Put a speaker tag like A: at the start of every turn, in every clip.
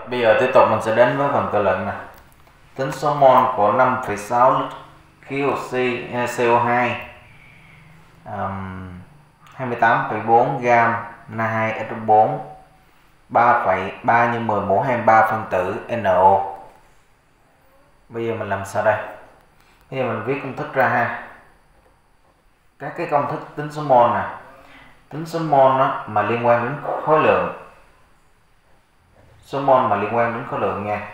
A: bây giờ tiếp tục mình sẽ đến với phần tự luận nè. Tính số mol của 5,6 lít khí oxy CO2, 28,4 gam Na2SO4, 3,3 x 10 mũ 23 phân tử NO. Bây giờ mình làm sao đây? Bây giờ mình viết công thức ra ha. Các cái công thức tính số mol nè. Tính số mol đó mà liên quan đến khối lượng. Số mol mà liên quan đến khối lượng nha.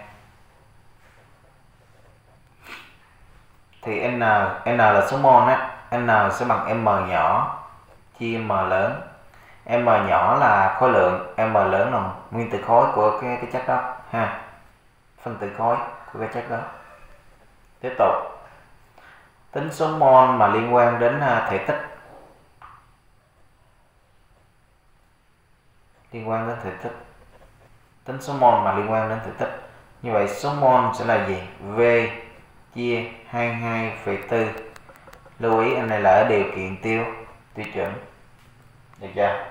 A: Thì N là số mol á, N sẽ bằng M nhỏ chia M lớn. M nhỏ là khối lượng, M lớn là nguyên tử khối của cái chất đó ha. Phân tử khối của cái chất đó. Tiếp tục. Tính số mol mà liên quan đến thể tích. Liên quan đến thể tích. Tính số mol mà liên quan đến thể tích. Như vậy số mol sẽ là gì? V chia 22,4. Lưu ý anh này là ở điều kiện tiêu chuẩn. Được chưa?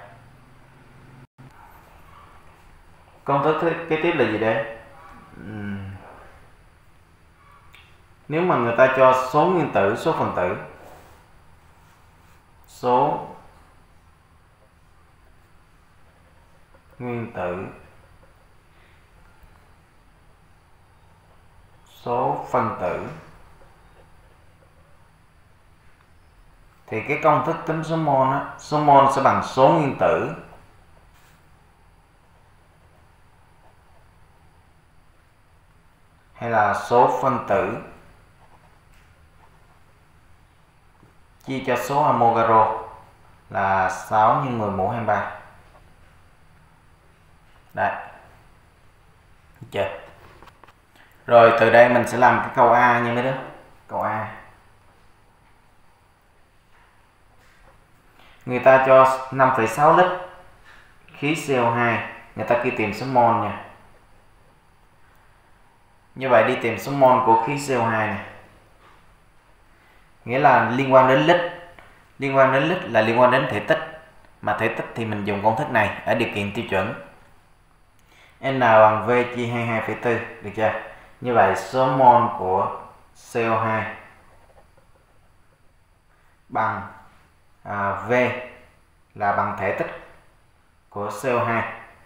A: Công thức kế tiếp là gì đây? Nếu mà người ta cho số nguyên tử, số phần tử, số nguyên tử, số phân tử, thì cái công thức tính số mol á, số mol sẽ bằng số nguyên tử hay là số phân tử chia cho số Avogadro là 6 x 10 mũ 23. Đấy. Được chưa? Rồi từ đây mình sẽ làm cái câu A nha mấy đứa. Câu A. Người ta cho 5,6 lít khí CO2, người ta kêu tìm số mol nha. Như vậy đi tìm số mol của khí CO2 này. Nghĩa là liên quan đến lít. Liên quan đến lít là liên quan đến thể tích. Mà thể tích thì mình dùng công thức này ở điều kiện tiêu chuẩn. N bằng V chia 22,4. Được chưa? Như vậy số mol của CO2 bằng V là bằng thể tích của CO2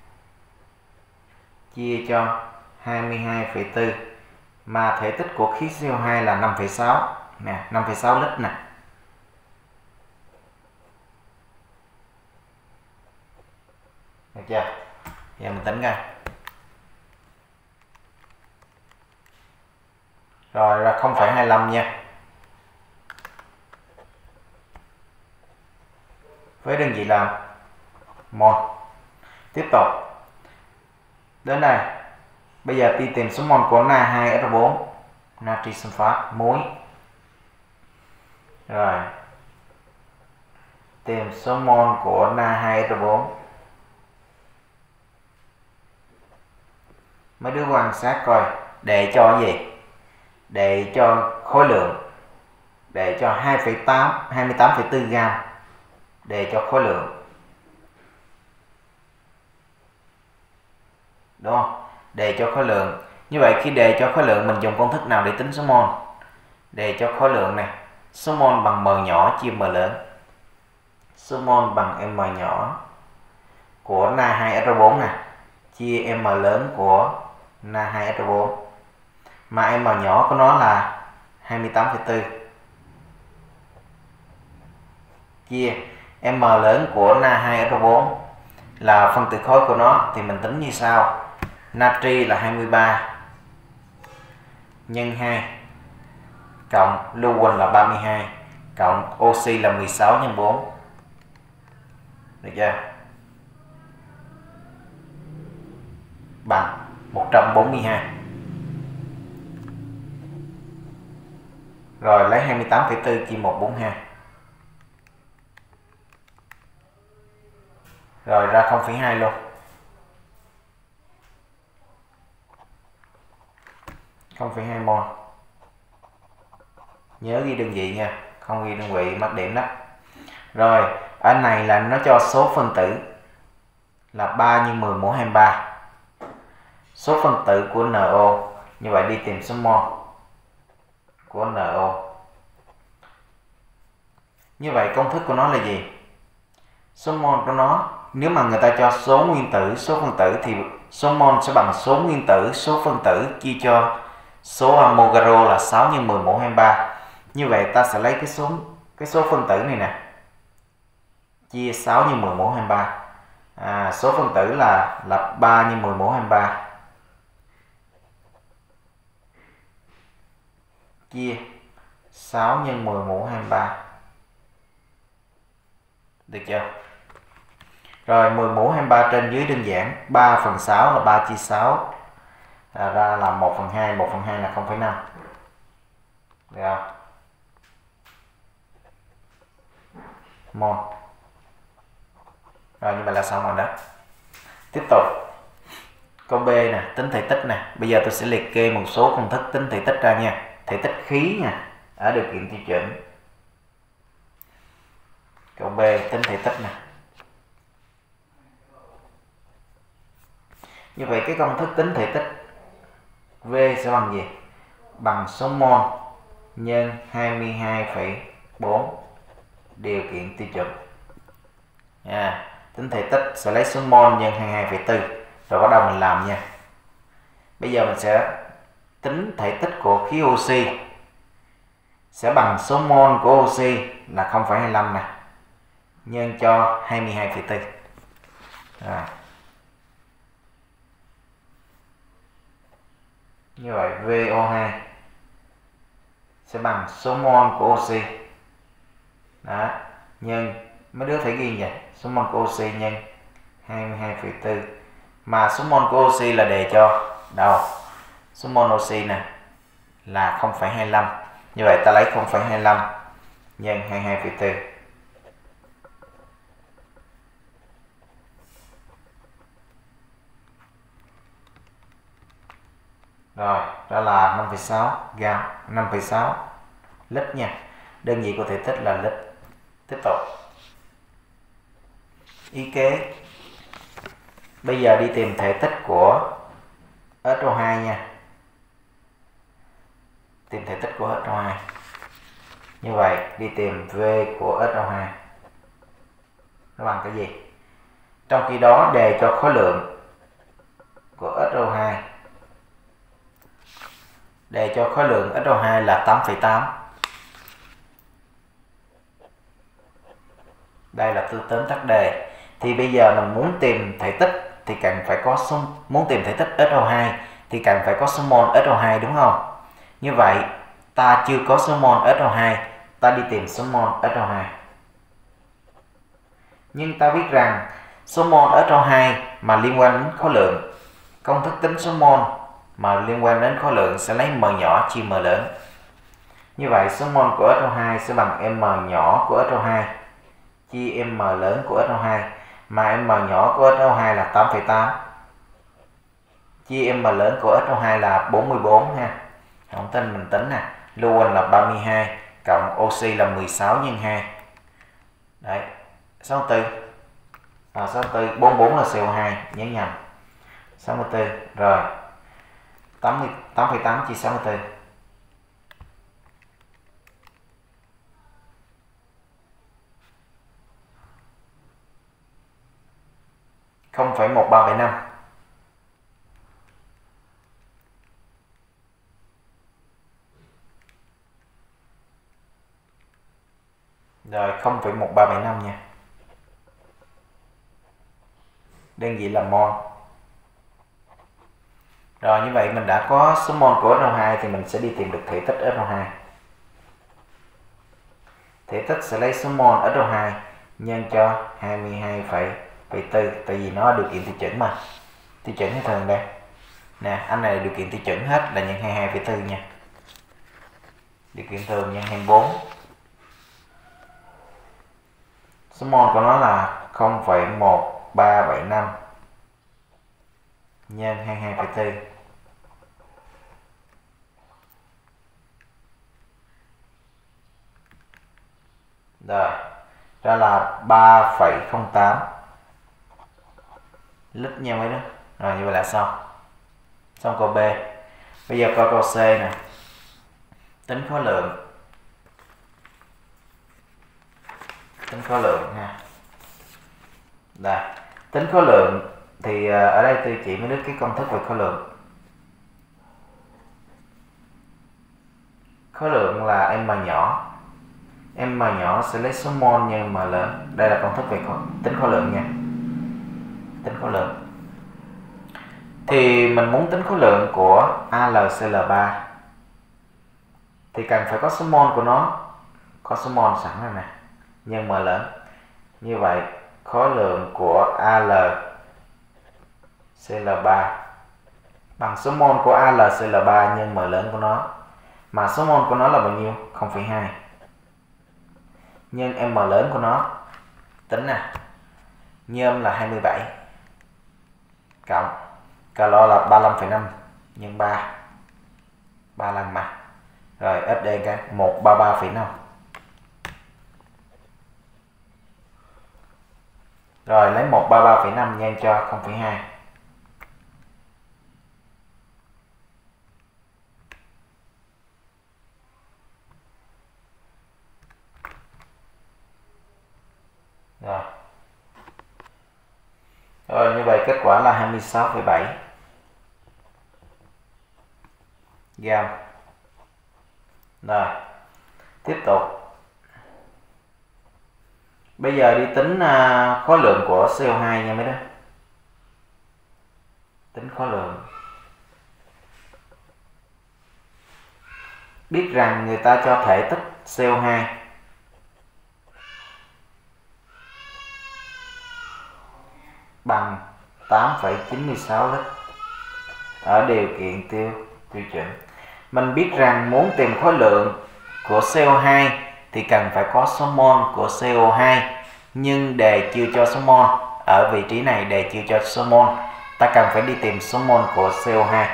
A: chia cho 22,4, mà thể tích của khí CO2 là 5,6 nè, 5,6 lít nè. Được chưa? Giờ mình tính ra. Rồi ra 0,25 nha. Với đơn vị là mol. Tiếp tục. Đến đây. Bây giờ đi tìm số mol của Na2SO4, natri sunfat, muối. Rồi. Tìm số mol của Na2SO4. Mấy đứa quan sát coi để cho gì? Để cho khối lượng, để cho 28,4 gam, để cho khối lượng, đúng không? Để cho khối lượng. Như vậy khi đề cho khối lượng mình dùng công thức nào để tính số mol? Đề cho khối lượng này, số mol bằng M nhỏ chia M lớn. Số mol bằng M nhỏ của Na2SO4 nè, chia M lớn của Na2SO4. Mà M nhỏ của nó là 28,4. Chia M lớn của Na2SO4 là phân tử khối của nó thì mình tính như sau. Natri là 23 nhân 2 cộng lưu huỳnh là 32 cộng oxy là 16 nhân 4. Được chưa? Bằng 142. Rồi lấy 28,4 chia 142. Rồi ra 0,2 luôn. 0,2 mol. Nhớ ghi đơn vị nha, không ghi đơn vị mất điểm đó. Rồi, ở này là nó cho số phân tử là 3 x 10 mũ 23. số phân tử của NO. Như vậy đi tìm số mol của NO. Như vậy công thức của nó là gì? Số mol của nó, nếu mà người ta cho số nguyên tử, số phân tử thì số mol sẽ bằng số nguyên tử, số phân tử chia cho số Avogadro là 6 x 10 mũ 23. Như vậy ta sẽ lấy cái số phân tử này nè, chia 6 x 10 mũ 23. Số phân tử là 3 x 10 mũ 23 chia 6 x 10 mũ 23. Được chưa? Rồi 10 mũ 23 trên dưới đơn giản, 3/6 là 3 chia 6 ra là 1/2, 1/2 là 0,5. Được không? Mol. Rồi như vậy là xong rồi đó. Tiếp tục câu B nè, tính thể tích nè. Bây giờ tôi sẽ liệt kê một số công thức tính thể tích ra nha. Thể tích khí nha, ở điều kiện tiêu chuẩn. Câu B tính thể tích nè. Như vậy cái công thức tính thể tích V sẽ bằng gì? Bằng số mol nhân 22,4 điều kiện tiêu chuẩn. Tính thể tích sẽ lấy số mol nhân 22,4. Rồi bắt đầu mình làm nha. Bây giờ mình sẽ tính thể tích của khí oxy sẽ bằng số mol của oxy là 0,25 nè, nhân cho 22,4. Như vậy VO2 sẽ bằng số mol của oxy đó, nhân, mấy đứa phải ghi vậy, số mol của oxy nhân 22,4. Mà số mol của oxy là đề cho đâu? Số mol oxy nè là 0,25. Như vậy ta lấy 0,25 nhân 22,4. Rồi, đó là 5,6 gam, 5,6 lít nha. Đơn vị của thể tích là lít. Tiếp tục. Ý kế. Bây giờ đi tìm thể tích của SO2 nha. Tìm thể tích của SO2. Như vậy, đi tìm V của SO2. Nó bằng cái gì? Trong khi đó, đề cho khối lượng của SO2. Đề cho khối lượng SO2 là 8,8. Đây là tôi tóm tắt đề. Thì bây giờ mình muốn tìm thể tích thì cần phải có số, muốn tìm thể tích SO2 thì cần phải có số mol SO2 đúng không? Như vậy ta chưa có số mol SO2, ta đi tìm số mol SO2. Nhưng ta biết rằng số mol SO2 mà liên quan đến khối lượng, công thức tính số mol mà liên quan đến khối lượng sẽ lấy m nhỏ chia m lớn. Như vậy số mol của SO2 sẽ bằng m nhỏ của SO2 chia m lớn của SO2, mà m nhỏ của SO2 là 8,8 chia m lớn của SO2 là 44 ha. Không tin mình tính nè, lưu quanh là 32 cộng oxy là 16 nhân 2. Đấy, 64. 64, 44 là CO2, nhớ nhầm. 64, rồi 8,8 chia 64. 0,1375. Rồi 0,1375 nha. Đơn vị là mol. Rồi như vậy mình đã có số mol của SO2 thì mình sẽ đi tìm được thể tích SO2. Thể tích sẽ lấy số mol SO2 nhân cho 22,4, tại vì nó điều kiện tiêu chuẩn mà. Tiêu chuẩn hay thường đây. Nè, anh này điều kiện tiêu chuẩn hết là nhân 22,4 nha. Điều kiện thường nhân 24. Số mol của nó là 0,1375 nhân 22,4. Rồi, ra là 3,08 lít nha mấy đứa. Rồi như vậy là xong. Xong câu B. Bây giờ coi câu C nè. Tính khối lượng. Tính khối lượng ha. Đây, tính khối lượng thì ở đây tôi chỉ mới biết cái công thức về khối lượng. Khối lượng là m nhỏ. M nhỏ sẽ lấy số mol nhân m lớn. Đây là công thức về tính khối lượng nha. Tính khối lượng. Thì mình muốn tính khối lượng của AlCl3 thì cần phải có số mol của nó, có số mol sẵn rồi nè, nhân m lớn. Như vậy khối lượng của AlCl3 bằng số mol của AlCl3 nhân m lớn của nó. Mà số mol của nó là bao nhiêu? 0,2 nhân m lớn của nó. Tính nè. Nhôm là 27 cộng calo là 35,5 nhân 3 lần mà. Rồi SD cái 133,5. Rồi lấy 133,5 nhân cho 0,2. Rồi như vậy kết quả là 26,7 gam. Rồi tiếp tục. Bây giờ đi tính khối lượng của CO2 nha mấy đứa. Tính khối lượng. Biết rằng người ta cho thể tích CO2 bằng 8,96 lít ở điều kiện tiêu chuẩn. Mình biết rằng muốn tìm khối lượng của CO2 thì cần phải có số mol của CO2, nhưng đề chưa cho số mol. Ở vị trí này đề chưa cho số mol, ta cần phải đi tìm số mol của CO2.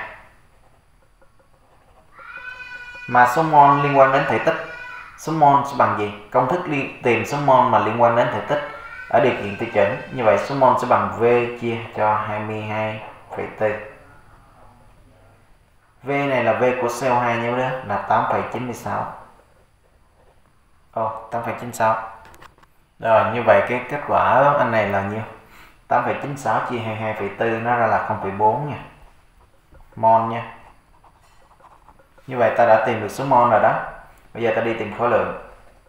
A: Mà số mol liên quan đến thể tích. Số mol sẽ bằng gì? Công thức tìm số mol mà liên quan đến thể tích ở điều kiện tiêu chuẩn. Như vậy số mol sẽ bằng V chia cho 22,4. V này là V của CO2 nhớ đó, là 8,96. 8,96. Rồi như vậy cái kết quả anh này là nhiêu? 8,96 chia 22,4 nó ra là 0,4 nha. Mol nha. Như vậy ta đã tìm được số mol rồi đó. Bây giờ ta đi tìm khối lượng.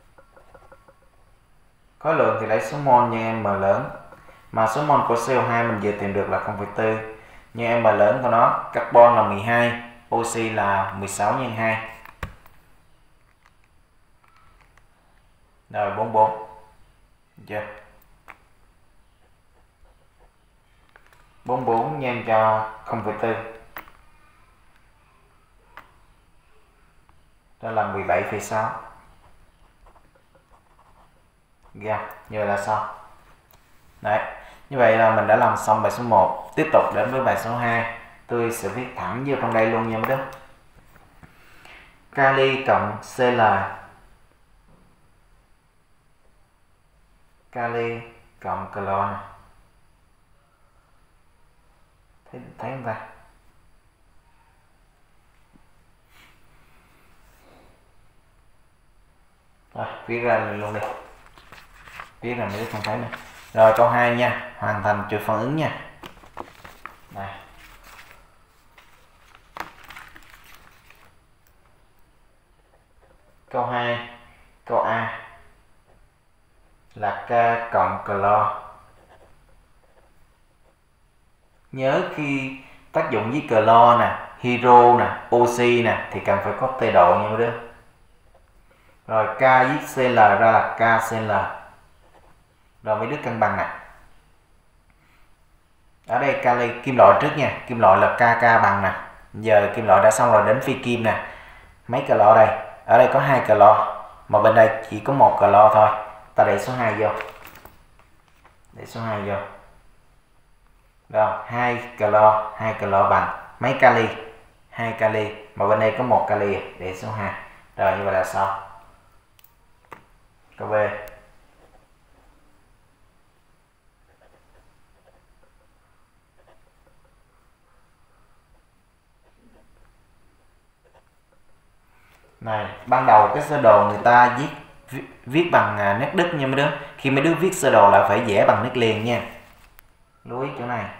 A: Khối lượng thì lấy số mol nhân m lớn. Mà số mol của CO2 mình vừa tìm được là 0,4 nhân m lớn của nó. Carbon là 12, oxy là 16 nhân 2. Rồi 44. Chưa? 44 nhân cho 0,4 đó là 17,6 gam. Như vậy là xong. Đấy. Như vậy là mình đã làm xong bài số 1. Tiếp tục đến với bài số 2. Tôi sẽ viết thẳng vô trong đây luôn nha mấy đứa. Kali cộng Cl. Kali cộng clo này. Thấy không ta? Rồi, viết ra luôn đi. Viết ra mấy đứa không thấy nữa. Rồi câu 2 nha, hoàn thành chuỗi phản ứng nha. Đây. Câu 2, câu A là K cộng clo. Nhớ khi tác dụng với clo nè, hydro nè, oxy nè thì cần phải có tê độ nha mấy đứa. Rồi K với Cl ra là KCl. Rồi mấy đứa cân bằng nè. Ở đây kali kim loại trước nha, kim loại là KK bằng nè. Giờ kim loại đã xong rồi, đến phi kim nè. Mấy clo đây? Ở đây có 2 clo, mà bên đây chỉ có 1 clo thôi. Ta để số 2 vô. Để số 2 vô. Rồi 2 clo bằng mấy kali? 2 kali, mà bên đây có 1 kali, để số 2. Rồi như vậy là xong. Câu B. Này, ban đầu cái sơ đồ người ta viết bằng nét đứt nha mấy đứa. Khi mấy đứa viết sơ đồ là phải vẽ bằng nét liền nha. Lưu ý chỗ này.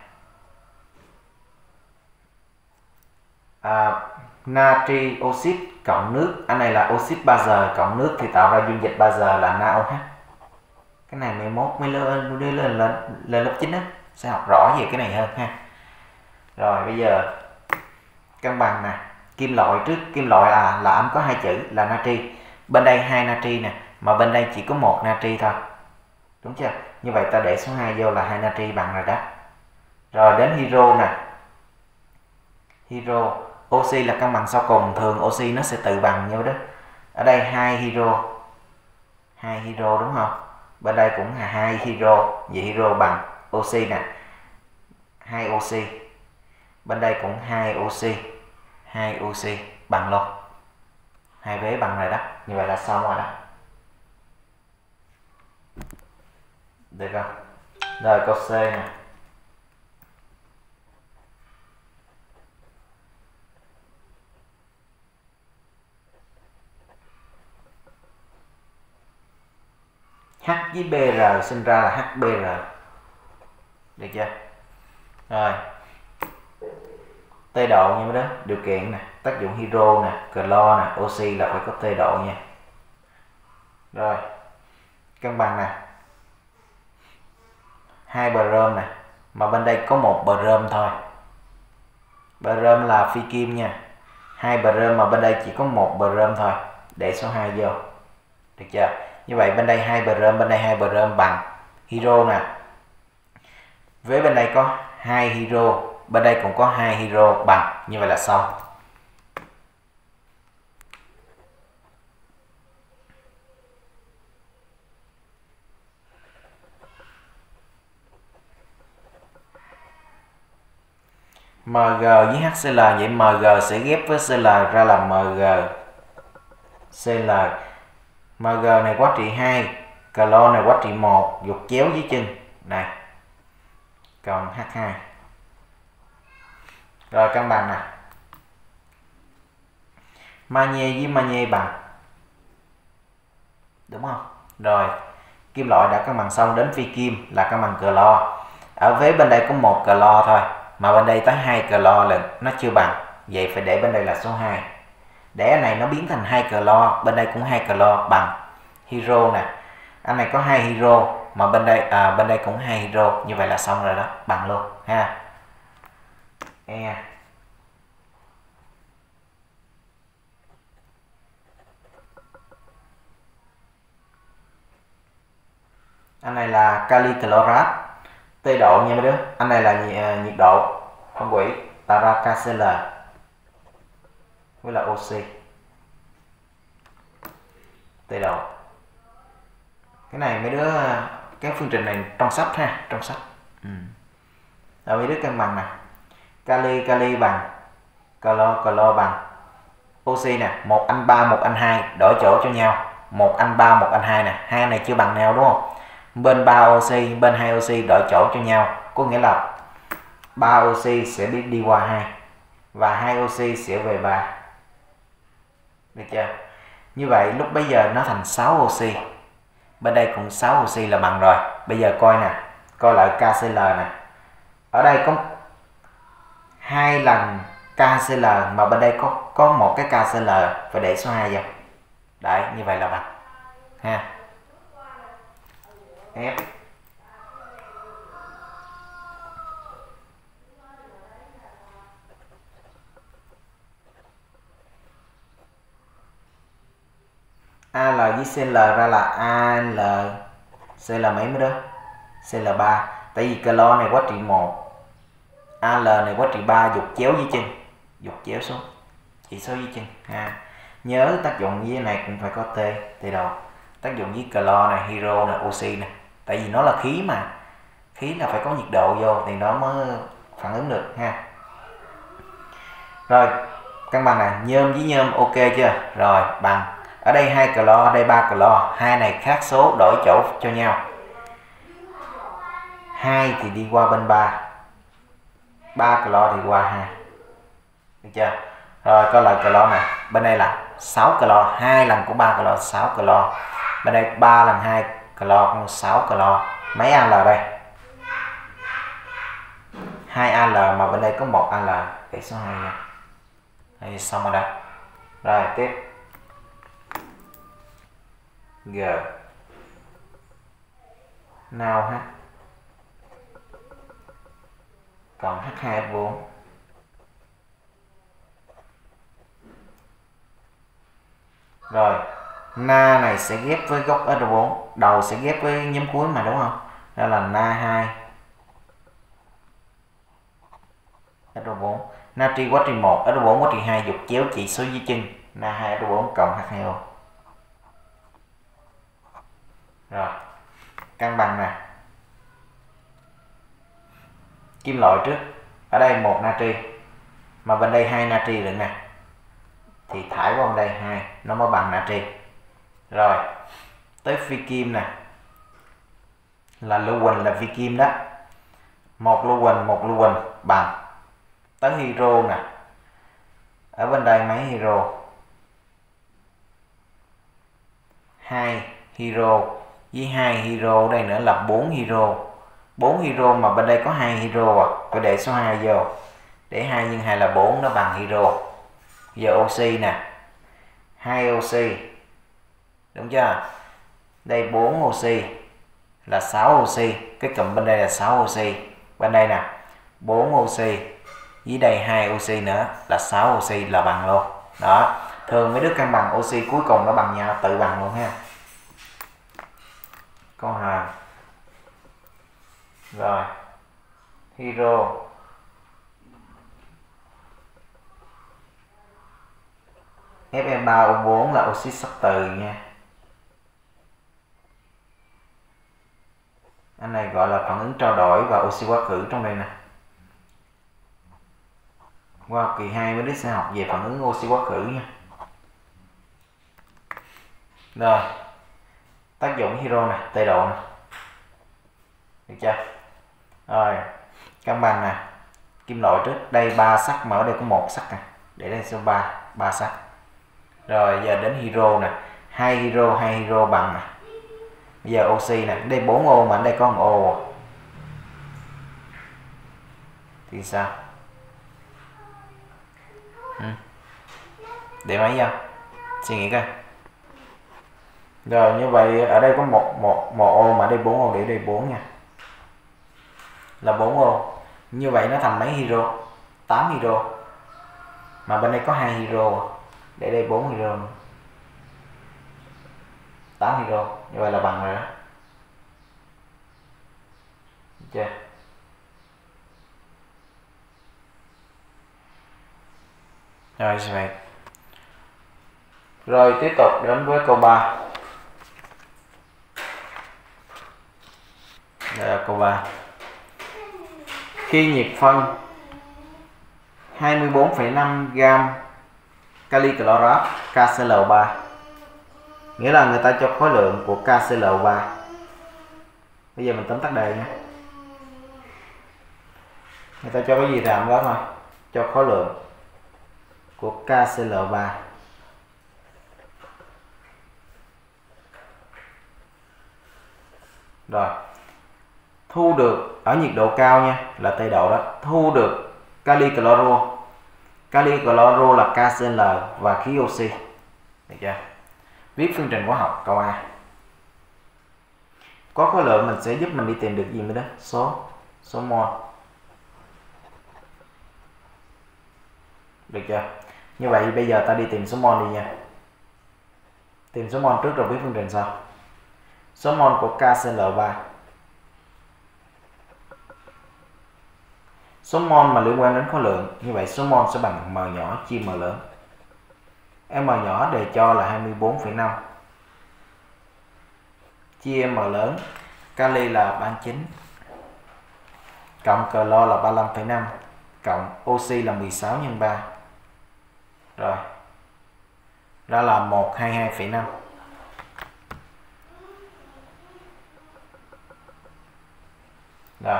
A: Natri oxit cộng nước, anh này là oxit bazơ cộng nước thì tạo ra dung dịch bazơ là NaOH. Cái này 11 mới lên lớp 9 á sẽ học rõ về cái này hơn ha. Rồi bây giờ cân bằng nè, kim loại trước, kim loại là âm có hai chữ là natri. Bên đây 2 natri nè, mà bên đây chỉ có 1 natri thôi. Đúng chưa? Như vậy ta để số 2 vô là 2 natri bằng rồi đó. Rồi đến hydro nè. Hydro, oxy là cân bằng sau cùng, thường oxy nó sẽ tự bằng nhau đó. Ở đây 2 hydro. 2 hydro đúng không? Bên đây cũng là 2 hydro, vậy hydro bằng oxy nè. 2 oxy. Bên đây cũng 2 oxy. 2 oxy bằng luôn. Hai vế bằng rồi đó. Như vậy là xong rồi đó. Được không? Rồi câu C nè. H với BR sinh ra là HBr. Được chưa? Rồi. T độ nha mấy đứa, điều kiện nè, tác dụng hydro nè, clo nè, oxy là phải có T độ nha. Rồi. Cân bằng nè. 2 brom nè, mà bên đây có 1 brom thôi. Brom là phi kim nha. 2 brom mà bên đây chỉ có 1 brom thôi, để số 2 vô. Được chưa? Như vậy bên đây 2 brom, bên đây 2 brom bằng hydro nè. Với bên đây có 2 hydro, bên đây cũng có 2 hydro bằng, như vậy là xong. Mg với HCl, vậy Mg sẽ ghép với Cl ra là MgCl. Mg này quá trị 2, clo này quá trị 1, dục chéo dưới chân này, còn H2. Rồi cân bằng nè. Magie với magie bằng, đúng không? Rồi kim loại đã cân bằng xong, đến phi kim là cân bằng clo. Ở vế bên đây có 1 clo thôi, mà bên đây tới 2 clo lần, nó chưa bằng, vậy phải để bên đây là số 2. Để cái này nó biến thành 2 clo, bên đây cũng 2 clo bằng hydro nè. Anh này có 2 hydro, mà bên đây cũng 2 hydro, như vậy là xong rồi đó, bằng luôn ha. E. Anh này là kali chlorat, T độ nha mấy đứa. Anh này là nhiệt độ phân hủy, tạo ra KCl với là oxy. T độ. Cái này mấy đứa, cái phương trình này trong sách ha, trong sách. Rồi mấy đứa cân bằng nè. Kali bằng clo bằng oxy nè, 1 anh 3 1 anh 2 đổi chỗ cho nhau, 1 anh 3 1 anh 2 nè, hai này chưa bằng nhau đúng không? Bên 3 oxy, bên 2 oxy đổi chỗ cho nhau, có nghĩa là 3 oxy sẽ đi qua 2 và 2 oxy sẽ về 3. Được chưa? Như vậy lúc bây giờ nó thành 6 oxy. Bên đây cũng 6 oxy là bằng rồi. Bây giờ coi nè, coi lại KCl nè. Ở đây có 2 lần KCl, mà bên đây có một cái KCl, phải để số 2 vào. Đấy, như vậy là bằng ha. F. Al với Cl ra là Al. Cl mấy mới đó? Cl3. Tại vì clo này quá trị 1, Al này quá trị 3, dục chéo dưới chân, dục chéo xuống, chỉ số dưới chân ha. Nhớ tác dụng với này cũng phải có T độ. Tác dụng với clo này, hydro này, oxy này. Tại vì nó là khí mà, khí là phải có nhiệt độ vô thì nó mới phản ứng được ha. Rồi cân bằng này, nhôm với nhôm ok chưa? Rồi bằng. Ở đây 2 clo, ở đây 3 clo, hai này khác số đổi chỗ cho nhau. 2 thì đi qua bên 3, 3 clo thì qua 2. Được chưa? Rồi coi lại clo này, bên đây là 6 clo, 2 lần của 3 clo 6 clo. Bên đây 3 lần 2 clo 6 clo. Mấy al đây? 2 al mà bên đây có 1 al, cái số 2 nha. Đây xong rồi đây. Rồi tiếp. G. Nào H còn H2S4. Rồi na này sẽ ghép với góc S4, đầu sẽ ghép với nhóm cuối mà đúng không? Đó là na 2 SO4. Natri quá trì 1 SO4 quá trì 2 dục chéo chỉ số dưới chân na 2 SO4 cộng H2O. Rồi cân bằng nè, kim loại trước, ở đây 1 natri mà bên đây 2 natri đựng nè, thì thải qua bên đây 2 nó mới bằng natri. Rồi tới phi kim nè, là lưu huỳnh là phi kim đó, một lưu huỳnh bằng. Tới hydro nè, ở bên đây mấy hydro? 2 hydro với 2 hydro, đây nữa là 4 hydro. 4 hydro mà bên đây có 2 hydro à, tôi để số 2 vô, để 2 nhân 2 là 4, nó bằng hydro. Giờ oxy nè, 2 oxy đúng chưa? Đây 4 oxy là 6 oxy, cái cụm bên đây là 6 oxy, bên đây nè 4 oxy dưới đây 2 oxy nữa là 6 oxy là bằng luôn. Đó, thường mấy đứa cân bằng oxy cuối cùng nó bằng nhau, tự bằng luôn ha. Câu 2. Rồi hydro Fe3O4 là oxit sắt từ nha. Anh này gọi là phản ứng trao đổi và oxy quá khứ trong đây nè. Qua kỳ 2 mấy đứa sẽ học về phản ứng oxy quá khứ nha. Rồi tác dụng hydro nè, tê độ nè, được chưa? Rồi cân bằng nè, kim loại trước, đây 3 sắt mà ở đây có 1 sắt nè, để đây số 3 sắt. Rồi giờ đến hydro nè, 2 hydro bằng nè. Bây giờ oxy nè, đây 4 ô mà ở đây có 1 ô thì sao? Để mấy vô suy nghĩ coi. Rồi như vậy ở đây có một ô mà đây 4 ô, để đây 4 nha, là 4 ô. Như vậy nó thành mấy hydro? 8 hydro mà bên đây có 2 hydro, để đây 4 hydro, 8 hydro, như vậy là bằng rồi đó. Được chưa? Rồi vậy. Rồi tiếp tục đến với câu 3. Đây là câu 3. Khi nhiệt phân 24,5 g kali chlorat KCl3, nghĩa là người ta cho khối lượng của KCl3. Bây giờ mình tóm tắt đề nhé. Người ta cho cái gì làm đó thôi, cho khối lượng của KCl3. Rồi thu được ở nhiệt độ cao nha, là tê độ đó, thu được kali cloro. Kali cloro là KCl và khí oxy. Được chưa? Viết phương trình hóa học câu A. Có khối lượng mình sẽ giúp mình đi tìm được gì nữa đó, số mol. Được chưa? Như vậy bây giờ ta đi tìm số mol đi nha. Tìm số mol trước rồi viết phương trình sau. Số mol của KCl3. Số mol mà liên quan đến khối lượng, như vậy số mol sẽ bằng m nhỏ chia m lớn. M nhỏ đề cho là 24,5 chia m lớn, kali là 39 cộng clo là 35,5 cộng oxy là 16 nhân 3. Rồi đó là 122,5. Rồi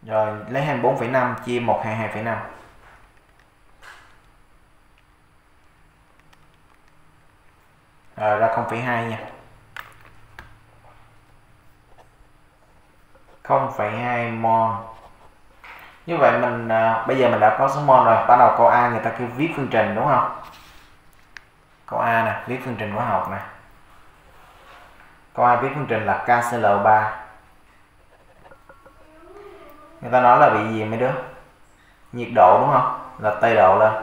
A: Rồi lấy 24,5 chia 122,5. Rồi ra 0,2 nha. 0,2 mol. Như vậy mình bây giờ mình đã có số mol rồi. Bắt đầu câu A người ta kêu viết phương trình đúng không? Câu A nè, viết phương trình hóa học nè. Câu A viết phương trình là KCl3. Người ta nói là bị gì mấy đứa? Nhiệt độ đúng không? Là T độ lên.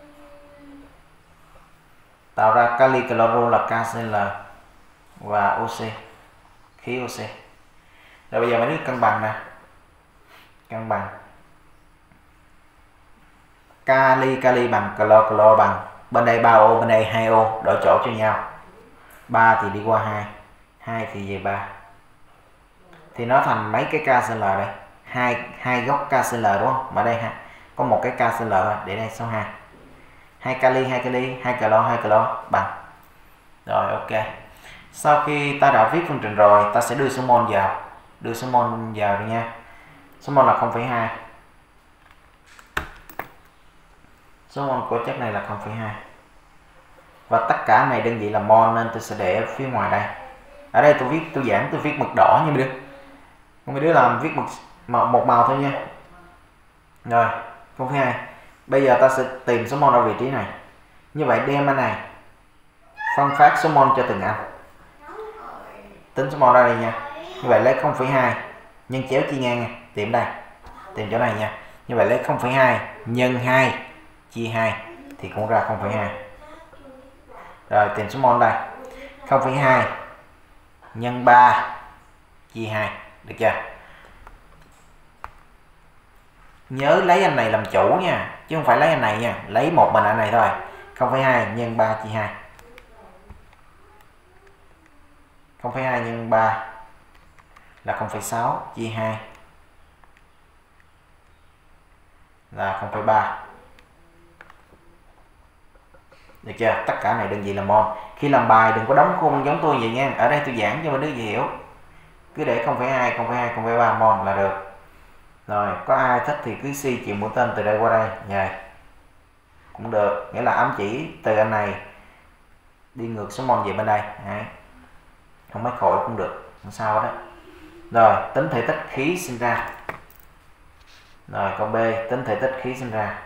A: Tạo ra kali cloro là KCl và oxy, khí oxy. Rồi bây giờ mấy đứa cân bằng nè. Cân bằng. Kali bằng clo bằng, bên đây 3O, bên đây 2O, đổi chỗ cho nhau. 3 thì đi qua 2, 2 thì về 3. Thì nó thành mấy cái KCl đây? Hai góc KCl đúng không? Mà đây ha, có một cái KCl để đây số 2. 2 kali, 2 clo bằng. Rồi ok. Sau khi ta đã viết phương trình rồi, ta sẽ đưa số mol vào. Đưa số mol vào rồi nha. Số mol là 0,2. Số mol của chất này là 0,2. Và tất cả này đơn vị là mol nên tôi sẽ để ở phía ngoài đây. Ở đây tôi giảng tôi viết mực đỏ nha mấy đứa. Mấy đứa làm viết một màu thôi nha. Rồi, 0,2. Bây giờ ta sẽ tìm số mol ở vị trí này. Như vậy đem anh này phân phát số mol cho từng anh. Tính số mol ra đây nha. Như vậy lấy 0,2 nhân chéo chia ngang nha. Tìm đây. Tìm chỗ này nha. Như vậy lấy 0,2 nhân 2 chia 2 thì cũng ra 0,2. Rồi tìm số mol đây. 0,2 nhân 3 chia 2. Được chưa? Nhớ lấy anh này làm chủ nha, chứ không phải lấy anh này nha. Lấy một mình anh này thôi. 0,2 nhân 3 chia 2. 0,2 nhân 3 là 0,6 chia 2 là 0,3. Được chưa? Tất cả này đơn vị là mol. Khi làm bài đừng có đóng khung giống tôi vậy nha. Ở đây tôi giảng cho mấy đứa hiểu. Cứ để 0,2, 0,2, 0,3 mol là được. Rồi, có ai thích thì cứ suy chuyển mũi tên từ đây qua đây. Vậy cũng được. Nghĩa là ám chỉ từ anh này đi ngược số mol về bên đây. Đấy. Không mấy khỏi cũng được. Không sao đó. Rồi, tính thể tích khí sinh ra. Rồi, câu B, tính thể tích khí sinh ra.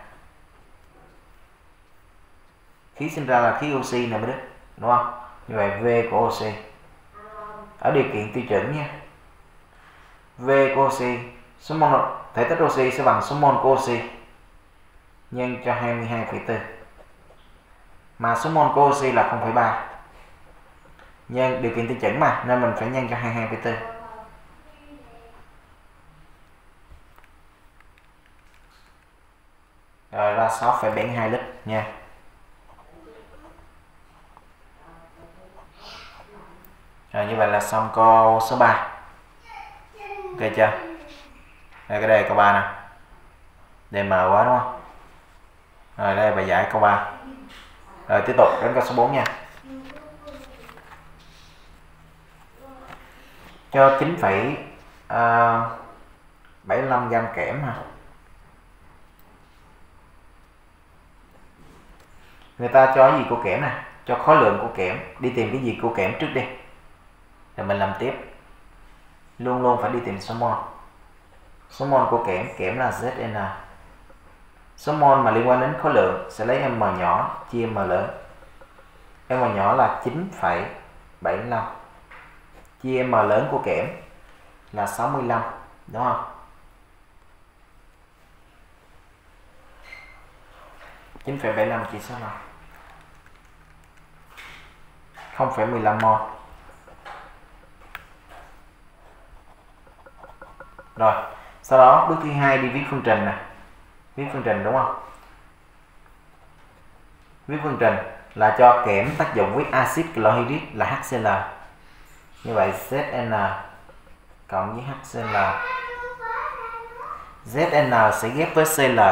A: Khí sinh ra là khí oxy nè mấy đứa, đúng không? Như vậy V của oxy ở điều kiện tiêu chuẩn nha. V của oxy, số mol thể tích oxy sẽ bằng số mol của oxy nhân cho 22,4. Mà số mol của oxy là 0,3. Nhân điều kiện tiêu chuẩn mà nên mình phải nhân cho 22,4. Rồi ra 6,72 lít nha. Rồi như vậy là xong câu số 3. Ok chưa? Đây cái đề câu 3 nè. Đề mờ quá đúng không? Rồi đây bài giải câu 3. Rồi tiếp tục đến câu số 4 nha. Cho 9,75 gam kẽm ha. Người ta cho cái gì của kẽm nè, cho khối lượng của kẽm, đi tìm cái gì của kẽm trước đi. Rồi mình làm tiếp. Luôn luôn phải đi tìm số mol. Số mol của kẽm là Zn. Số mol mà liên quan đến khối lượng sẽ lấy m nhỏ chia m lớn. M nhỏ là 9,75 chia m lớn của kẽm là 65, đúng không? 9,75 chia 65 0,15 mol. Rồi, sau đó bước thứ hai đi viết phương trình nè. Viết phương trình đúng không? Viết phương trình là cho kẽm tác dụng với axit clohydric là HCl. Như vậy Zn cộng với HCl. Zn sẽ ghép với Cl.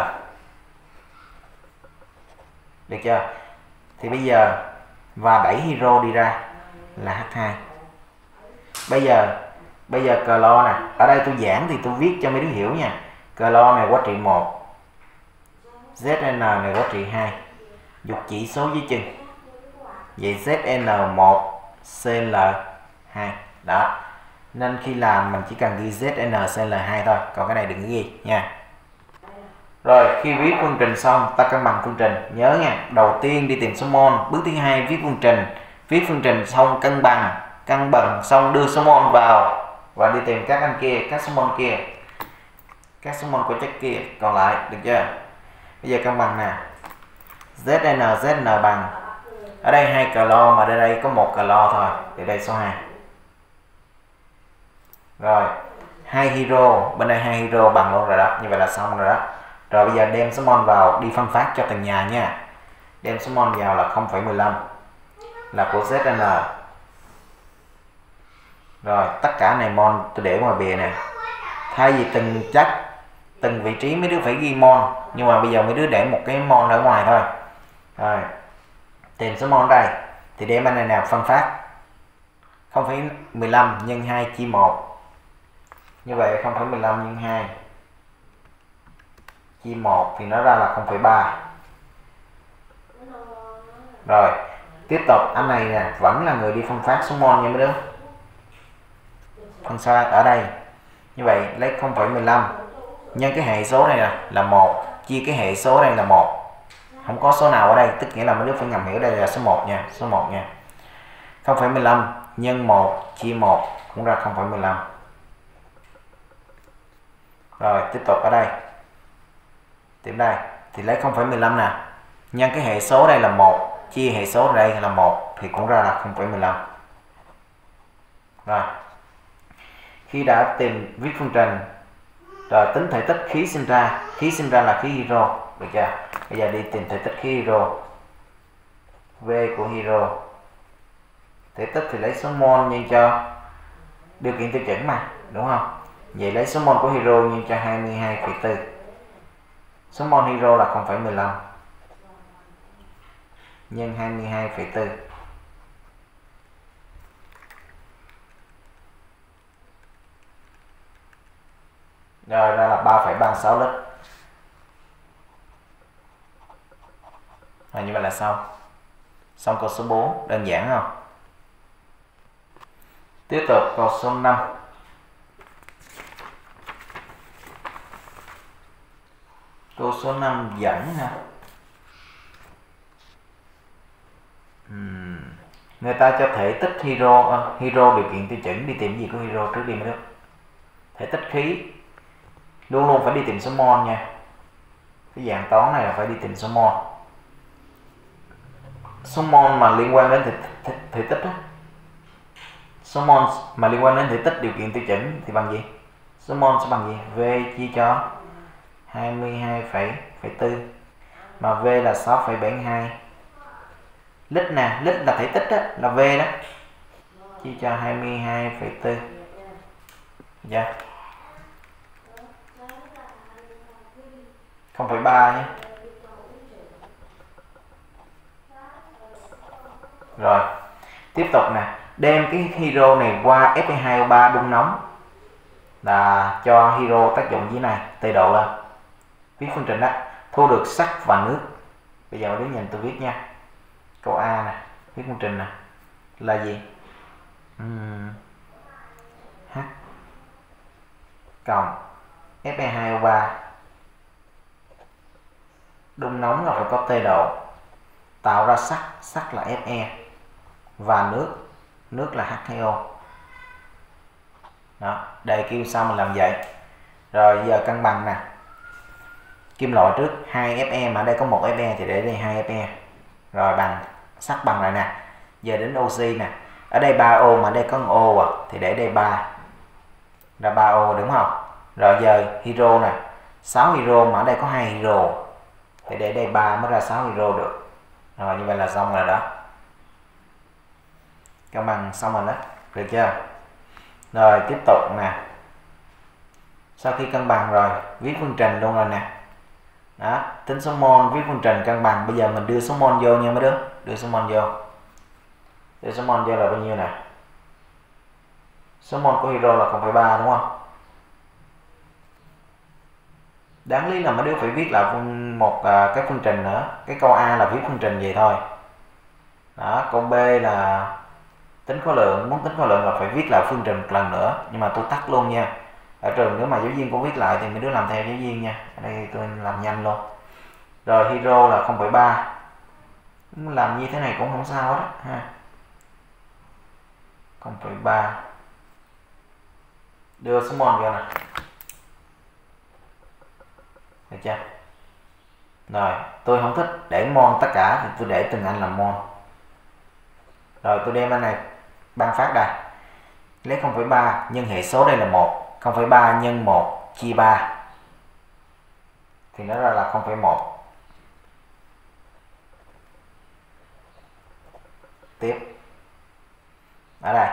A: Được chưa? Thì bây giờ và đẩy hydro đi ra là H2. Bây giờ clo nè, ở đây tôi giảng thì tôi viết cho mấy đứa hiểu nha. Clo này quá trị 1, Zn này quá trị 2. Dục chỉ số dưới chân. Vậy Zn1 Cl2. Đó. Nên khi làm mình chỉ cần ghi Zn Cl2 thôi, còn cái này đừng ghi nha. Rồi, khi viết phương trình xong, ta cân bằng phương trình. Nhớ nha, đầu tiên đi tìm số mol, bước thứ hai viết phương trình. Viết phương trình xong cân bằng xong đưa số mol vào và đi tìm các anh kia, các số mol kia, các số mol của chất kia còn lại, được chưa? Bây giờ cân bằng nè. Zn bằng, ở đây 2 clo mà đây có 1 clo thôi, thì đây số 2. Rồi, 2 hydro, bên đây 2 hydro bằng luôn rồi đó, như vậy là xong rồi đó. Rồi bây giờ đem số mol vào đi phân phát cho từng nhà nha. Đem số mol vào là 0,15 là của Zn. Rồi tất cả này mol tôi để ngoài bìa nè. Thay vì từng chất, từng vị trí mấy đứa phải ghi mol, nhưng mà bây giờ mấy đứa để một cái mol ở ngoài thôi. Rồi tìm số mol đây thì đem anh này nào phân phát 0,15 nhân 2 chia 1. Như vậy 0,15 nhân 2 chia 1 thì nó ra là 0,3. Rồi tiếp tục anh này nè vẫn là người đi phân phát số mol nha mấy đứa. Phân phát ở đây. Như vậy lấy 0,15 nhân cái hệ số này là 1 chia cái hệ số đây là 1. Không có số nào ở đây, tức nghĩa là mấy đứa phải ngầm hiểu đây là số 1 nha, số 1 nha. 0,15 nhân 1 chia 1 cũng ra 0,15. Rồi tiếp tục ở đây. Tìm đây thì lấy 0,15 nè, nhân cái hệ số đây là 1 chia hệ số đây là 1 thì cũng ra là 0,15. Rồi. Khi đã tìm viết phương trình rồi tính thể tích khí sinh ra là khí hydro, được chưa? Bây giờ đi tìm thể tích khí hydro. V của hydro. Thể tích thì lấy số mol nhân cho điều kiện tiêu chuẩn mà, đúng không? Vậy lấy số mol của hydro nhân cho 22,4. Số mol hydro là 0,15 nhân 22,4. Rồi ra là 3,36 lít. Rồi như vậy là xong. Xong câu số 4, đơn giản không? Tiếp tục câu số 5. Câu số 5 dẫn ha. Người ta cho thể tích hydro điều kiện tiêu chuẩn, đi tìm gì của hydro trước đi mới được. Thể tích khí luôn luôn phải đi tìm số mol nha. Cái dạng toán này là phải đi tìm số mol. Số mol mà liên quan đến thể tích á. Số mol mà liên quan đến thể tích điều kiện tiêu chuẩn thì bằng gì? Số mol sẽ bằng gì? V chia cho 22,4 mà V là 6,72 lít nè, lít là thể tích đó, là V đó, chia cho 22,4. Dạ. 0,3 nhé. Rồi tiếp tục nè, đem cái hydro này qua Fe2O3 đun nóng là cho hydro tác dụng dưới này, tê độ lên. Viết phương trình đó, thu được sắt và nước. Bây giờ đứa nhìn tôi viết nha. Câu A nè, viết phương trình nè là gì? H cộng Fe2O3 đun nóng là phải có tê độ, tạo ra sắt là Fe và nước là H2O. Đó, đề kêu sao mình làm vậy. Rồi giờ cân bằng nè. Kim loại trước 2 Fe mà ở đây có 1 Fe thì để đây 2 Fe. Rồi bằng sắt bằng lại nè. Giờ đến oxy nè. Ở đây 3O mà ở đây có 1 O thì để đây 3. Ra 3O đúng không? Rồi giờ hydro nè. 6 hydro mà ở đây có 2 hydro thì để đây 3 mới ra 6 hydro được. Rồi như vậy là xong rồi đó. Cân bằng xong rồi đó. Được chưa? Rồi tiếp tục nè. Sau khi cân bằng rồi, viết phương trình luôn rồi nè. Đó, tính số mol, viết phương trình cân bằng. Bây giờ mình đưa số mol vô nha mấy đứa. Đưa số mol vô. Đưa số mol vô là bao nhiêu nè? Số mol của hydro là 0,3 đúng không? Đáng lý là mấy đứa phải viết lại một cái phương trình nữa. Cái câu A là viết phương trình vậy thôi. Đó, câu B là tính khối lượng, muốn tính khối lượng là phải viết lại phương trình một lần nữa, nhưng mà tôi tắt luôn nha. Ở trường nếu mà giáo viên cũng viết lại thì mấy đứa làm theo giáo viên nha. Ở đây tôi làm nhanh luôn. Rồi hydro là 0,3. Làm như thế này cũng không sao hết ha. 0,3. Đưa số mol vô nè. Được chưa? Rồi, tôi không thích để mol tất cả thì tôi để từng anh làm mol. Rồi tôi đem anh này ban phát đây. Lấy 0,3 nhân hệ số đây là 1. 0,3 nhân 1 chia 3 thì nó ra là 0,1. Tiếp. Ở đây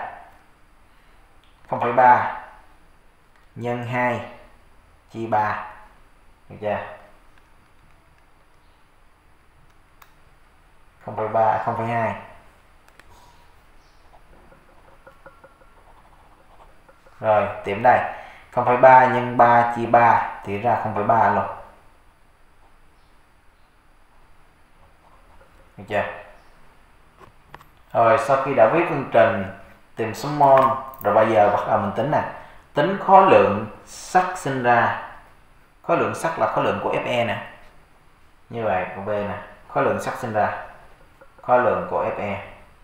A: 0,3 nhân 2 chia 3. Được chưa? 0,3 0,2. Rồi, tìm đây. 0,3 nhân 3 chia 3 thì ra 0,3 luôn. Được chưa? Rồi, sau khi đã viết phương trình, tìm số mol, rồi bây giờ bắt đầu mình tính nè. Tính khối lượng sắt sinh ra. Khối lượng sắt là khối lượng của Fe nè. Như vậy, của B nè. Khối lượng sắt sinh ra. Khối lượng của Fe.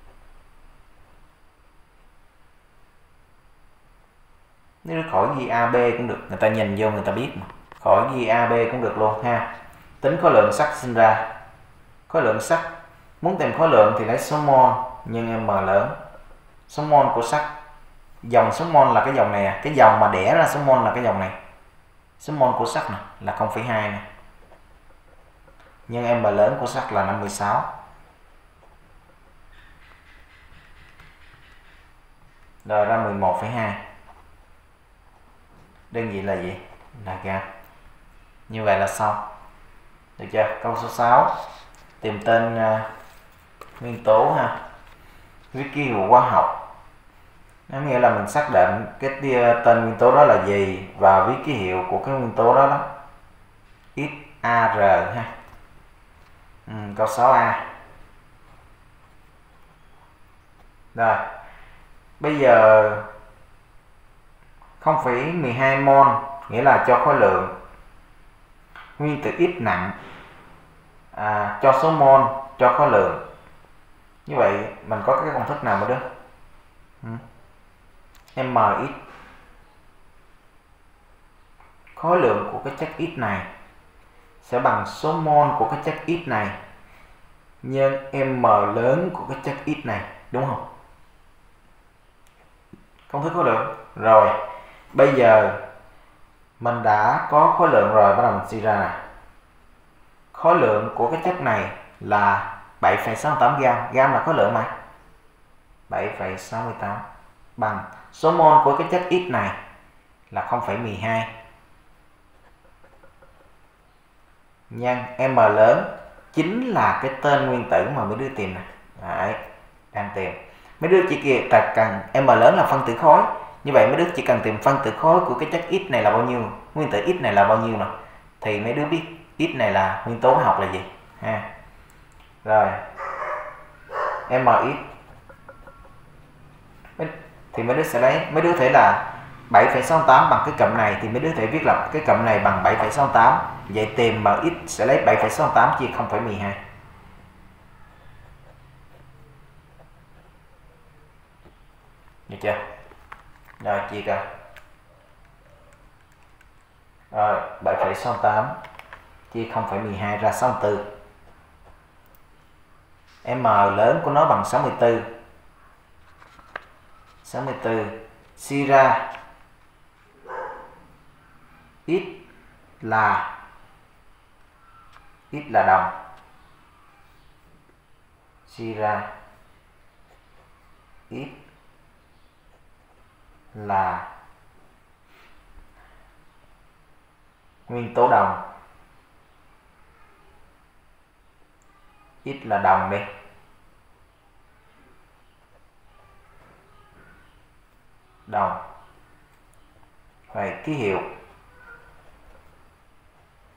A: Nếu khỏi ghi AB cũng được, người ta nhìn vô người ta biết mà. Khỏi ghi AB cũng được luôn ha. Tính khối lượng sắt sinh ra. Khối lượng sắt, muốn tìm khối lượng thì lấy số mol nhân M lớn. Số mol của sắt, dòng số mol là cái dòng này, cái dòng mà đẻ ra số mol là cái dòng này. Số mol của sắt là 0,2 nè. Nhân M lớn của sắt là 56. Rồi ra 11,2. Đơn vị là gì? Là gam. Như vậy là xong. Được chưa? Câu số 6. Tìm tên nguyên tố ha. Viết ký hiệu hóa học. Nó nghĩa là mình xác định cái tên nguyên tố đó là gì và viết ký hiệu của cái nguyên tố đó đó. XAR ha. Câu 6A. Rồi. Bây giờ 0,12 mol nghĩa là cho khối lượng nguyên tử X nặng, cho số mol cho khối lượng. Như vậy mình có cái công thức nào mà được? MX, khối lượng của cái chất X này sẽ bằng số mol của cái chất X này nhân M lớn của cái chất X này, đúng không? Công thức khối lượng. Rồi, bây giờ mình đã có khối lượng rồi, bắt đầu mình suy ra nè. Khối lượng của cái chất này là 7,68 gam. Gam là khối lượng mà. 7,68 bằng số mol của cái chất X này là 0,12 nhân M lớn chính là cái tên nguyên tử mà mấy đứa tìm nè. Đấy, đang tìm. Mấy đứa chỉ cần M lớn là phân tử khối. Như vậy mấy đứa chỉ cần tìm phân tử khối của cái chất X này là bao nhiêu, nguyên tử X này là bao nhiêu nè, thì mấy đứa biết X này là nguyên tố hóa học là gì ha. Rồi MX thì mấy đứa sẽ lấy, mấy đứa thể là 7,68 bằng cái cụm này thì mấy đứa thể viết là cái cụm này bằng 7,68. Vậy tìm MX sẽ lấy 7,68 chia 0,12. Được chưa? Rồi chia coi. Rồi 7,68 chia 0,12 ra 64. M lớn của nó bằng 64. 64 suy ra X là đồng. Suy ra X là nguyên tố đồng. X là đồng đi. Đồng. Vậy ký hiệu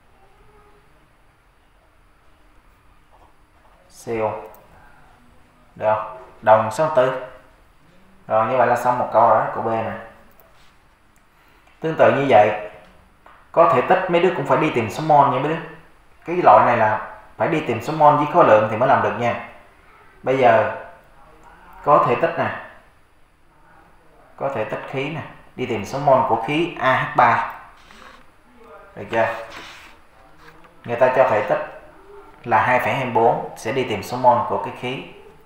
A: CO. Được không? Đồng số 4. Rồi như vậy là xong một câu rồi đó, câu B này. Tương tự như vậy, có thể tích mấy đứa cũng phải đi tìm số mol nha mấy đứa. Cái loại này là phải đi tìm số mol với khối lượng thì mới làm được nha. Bây giờ có thể tích nè, có thể tích khí nè, đi tìm số mol của khí AH3. Được chưa? Người ta cho thể tích là 2,24, sẽ đi tìm số mol của cái khí.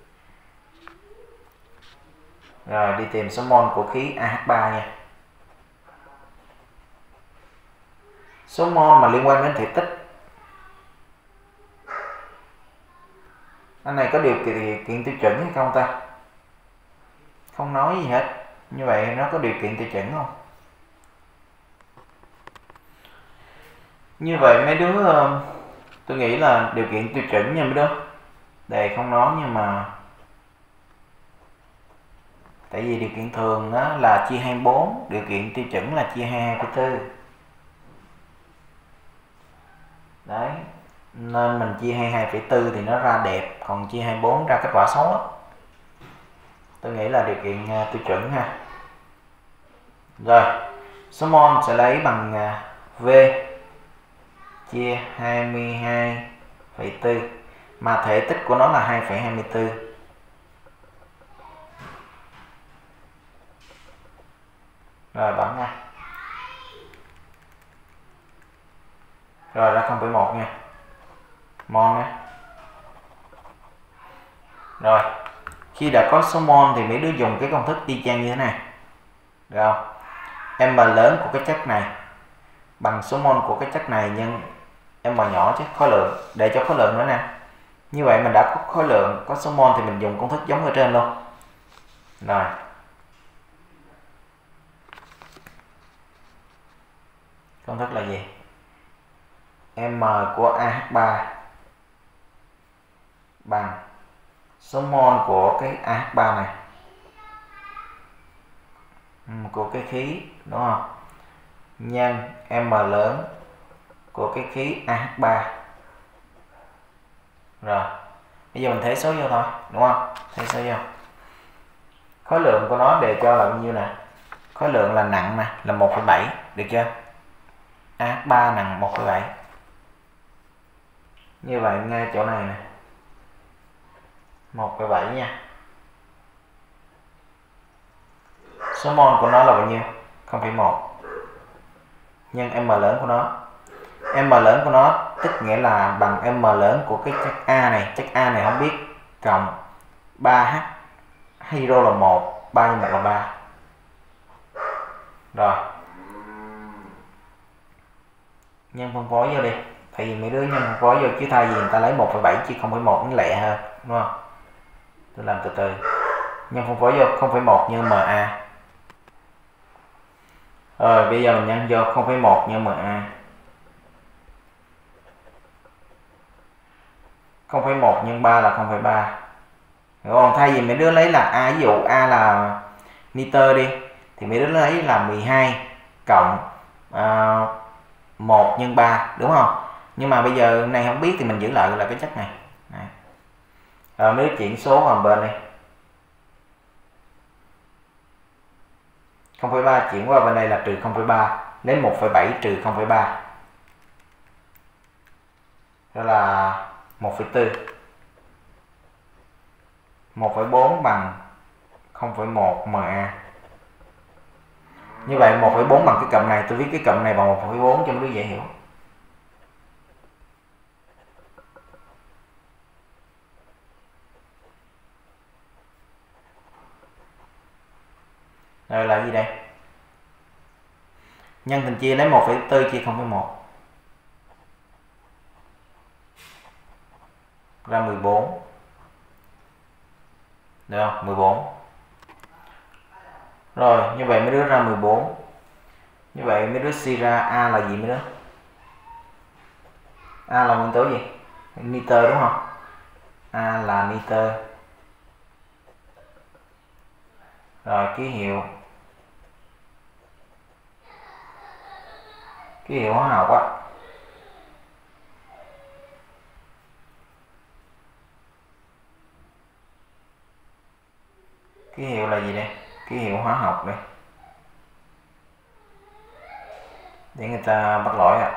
A: Rồi đi tìm số mol của khí AH3 nha. Số mol mà liên quan đến thể tích, anh này có điều kiện tiêu chuẩn hay không ta? Không nói gì hết. Như vậy nó có điều kiện tiêu chuẩn không? Như vậy mấy đứa, tôi nghĩ là điều kiện tiêu chuẩn nha mấy đứa. Đề không nói nhưng mà tại vì điều kiện thường đó là chia 24, điều kiện tiêu chuẩn là chia 22,4. Đấy, nên mình chia 22,4 thì nó ra đẹp, còn chia 24 ra kết quả xấu lắm. Tôi nghĩ là điều kiện tiêu chuẩn ha. Rồi, số mol sẽ lấy bằng V chia 22,4, mà thể tích của nó là 2,24. Rồi bấm nha. Rồi ra 0,1 nha. Mol nha. Rồi, khi đã có số mol thì mấy đứa dùng cái công thức y chang như thế này. Được không? M lớn của cái chất này bằng số mol của cái chất này nhân M nhỏ chứ khối lượng, để cho khối lượng nữa nè. Như vậy mình đã có khối lượng, có số mol thì mình dùng công thức giống ở trên luôn. Rồi. Công thức là gì? M của AH3 bằng số mol của cái AH3 này, của cái khí, đúng không? Nhân M lớn của cái khí AH3. Rồi, bây giờ mình thế số vô thôi, đúng không? Thế số vô. Khối lượng của nó đề cho là bao nhiêu nè? Khối lượng là nặng nè, là 1,7, được chưa? AH3 nặng 1,7. Như vậy ngay chỗ này nè, 1,7 nha. Số mol của nó là bao nhiêu? 0,1 nhân M lớn của nó. M lớn của nó tức nghĩa là bằng M lớn của cái chất A này. Chất A này không biết, cộng 3H, hydro là 1, 3 nhân 1 là 3. Rồi, nhân phân phối vô đi. Tại vì mấy đứa nhân phân phối vô, chứ thay vì người ta lấy 1,7 chia 0,1 nó lẹ hơn, đúng không? Tôi làm từ từ. Nhân phân phối vô 0,1 nhân MA. Rồi bây giờ mình nhân vô 0,1 nhân MA. 0,1 nhân 3 là 0,3. Đúng không? Thay vì mấy đứa lấy là A, ví dụ A là nitơ đi, thì mấy đứa lấy là 12 cộng 1 nhân 3, đúng không? Nhưng mà bây giờ này không biết thì mình giữ lại là cái chất này. Này. Rồi mấy đứa chuyển số vào bên đây. 0,3 chuyển qua bên đây là trừ 0,3, lấy 1,7 trừ 0,3. Đó là 1,4. 1,4 bằng 0,1 MA. Như vậy 1,4 bằng cái cụm này, tôi viết cái cụm này bằng 1,4 cho mấy đứa dễ hiểu. Rồi là gì đây? Nhân thành chia lấy 1,4 chia 0,1 ra 14. Được không? 14. Rồi, như vậy mấy đứa ra 14. Như vậy mấy đứa suy ra A là gì mấy đứa? A là nguyên tố gì? Nitơ đúng không? A là nitơ. Rồi ký hiệu. Ký hiệu hóa học á. Ký hiệu là gì đây? Ký hiệu hóa học đây. Để người ta bắt lỗi ạ.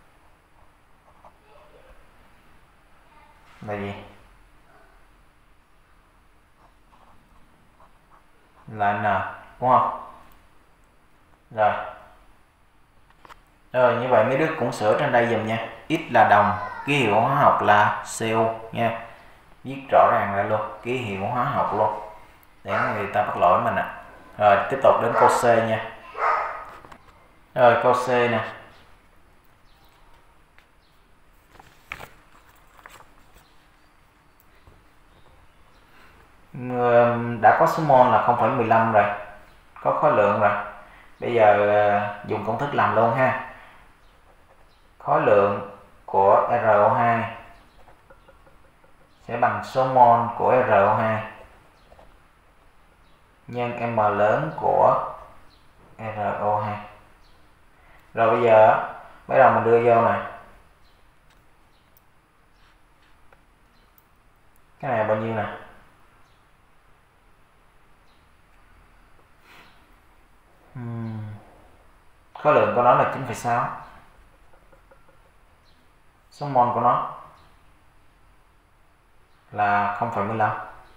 A: Là gì? Là N, đúng không? Rồi như vậy mấy đứa cũng sửa trên đây dùm nha. X là đồng, ký hiệu hóa học là CO nha. Viết rõ ràng ra luôn, ký hiệu hóa học luôn, để người ta bắt lỗi mình ạ. Rồi tiếp tục đến câu C nha. Rồi câu C nè. Đã có số mol là 0,15 rồi, có khối lượng rồi. Bây giờ dùng công thức làm luôn ha. Khối lượng của RO2 sẽ bằng số mol của RO2 nhân M lớn của RO2. Rồi bây giờ bắt đầu mình đưa vô nè. Cái này bao nhiêu nè? Khối lượng của nó là 9,6. Số mol của nó là 0,15.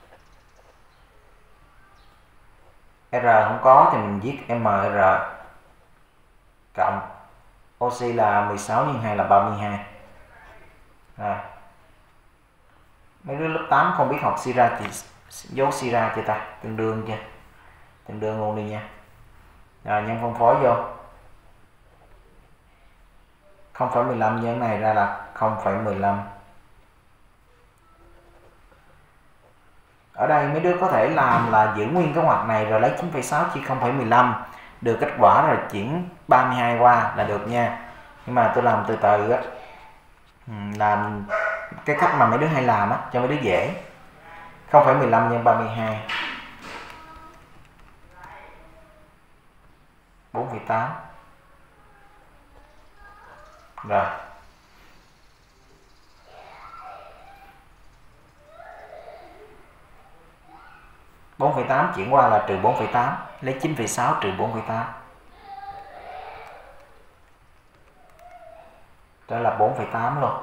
A: R không có thì mình viết MR cộng oxy là 16 x 2 là 32. Rồi. Mấy đứa lớp 8 không biết học Sira thì dấu Sira chưa ta? Tương đương chưa? Tương đương luôn đi nha. Rồi nhân phân phối vô. 0,15 nhân này ra là 0,15. Ở đây mấy đứa có thể làm là giữ nguyên cái ngoặc này rồi lấy 9,6 chia 0,15, được kết quả rồi chuyển 32 qua là được nha. Nhưng mà tôi làm từ từ á, làm cái cách mà mấy đứa hay làm á cho mấy đứa dễ. 0,15 nhân 32 4,8. Rồi 4,8 chuyển qua là trừ 4,8, lấy 9,6 trừ 4,8 đó là 4,8 luôn.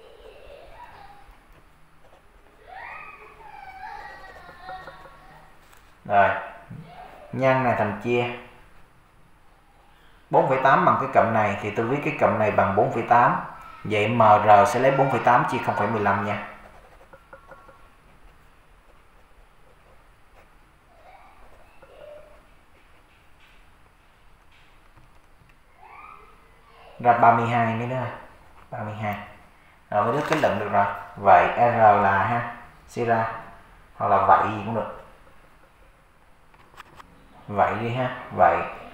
A: Rồi nhân này thành chia. 4,8 bằng cái cụm này thì tôi viết cái cụm này bằng 4,8. Vậy MR sẽ lấy 4,8 chia 0,15 nha. Ra 32 nữa đó. 32. Rồi mấy đứa kết luận được rồi. Vậy R là ha, Sira hoặc là vậy gì cũng được. Vậy đi ha. Vậy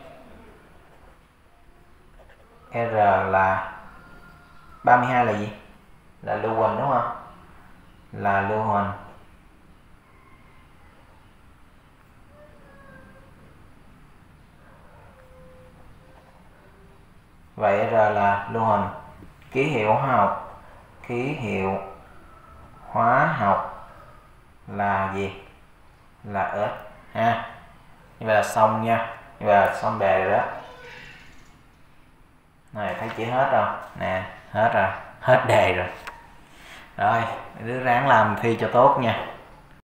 A: R là 32 là gì? Là lưu huỳnh đúng không? Là lưu huỳnh. Vậy R là lưu huỳnh. Ký hiệu hóa học, ký hiệu hóa học là gì? Là S ha. Như vậy là xong nha. Như vậy là xong đề rồi đó. Này thấy chỉ hết rồi nè, hết rồi, hết đề rồi. Rồi đứa ráng làm thi cho tốt nha.